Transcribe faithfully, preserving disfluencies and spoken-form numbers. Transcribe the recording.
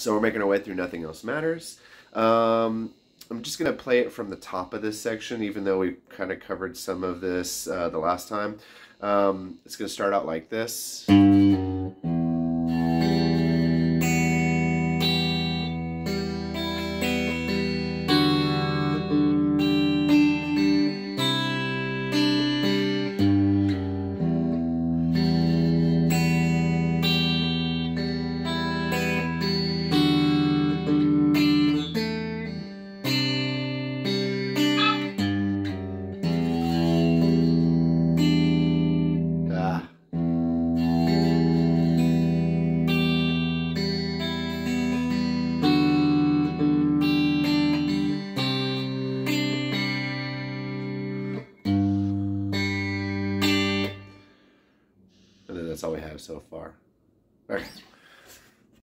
So we're making our way through Nothing Else Matters. Um, I'm just going to play it from the top of this section, even though we kind of covered some of this uh, the last time. Um, it's going to start out like this. And then that's all we have so far. Okay.